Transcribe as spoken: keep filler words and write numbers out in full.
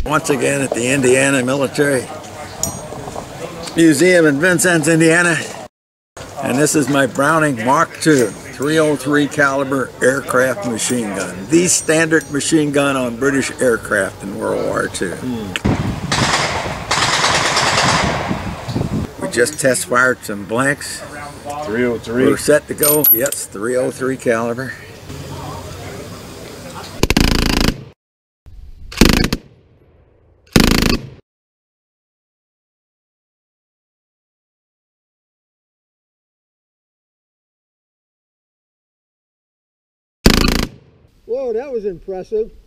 Once again at the Indiana Military Museum in Vincennes, Indiana. And this is my Browning Mark two three oh three caliber aircraft machine gun. The standard machine gun on British aircraft in World War Two. Hmm. We just test fired some blanks. three oh three. We're set to go. Yes, three oh three caliber. Whoa, that was impressive.